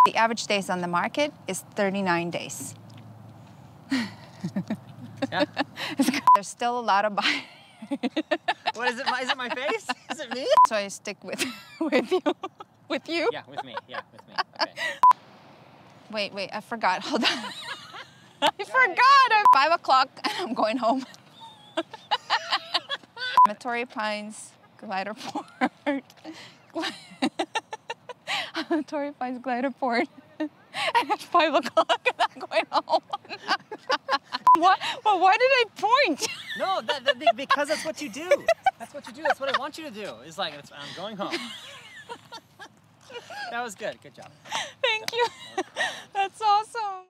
The average days on the market is 39 days. Yeah. There's still a lot of buyers. What is it? Is it my face? Is it me? So I stick with you. With you? Yeah, with me. Yeah, with me. Okay. Wait, I forgot. Hold on. I forgot. At 5 o'clock and I'm going home. Torrey Pines Glider Port. Torrey Pines Glider Port. And it's 5 o'clock and I'm going home. What? Well, why did I point? No, because that's what you do. That's what you do. That's what I want you to do. It's like, I'm going home. That was good. Good job. Thank you. That's awesome.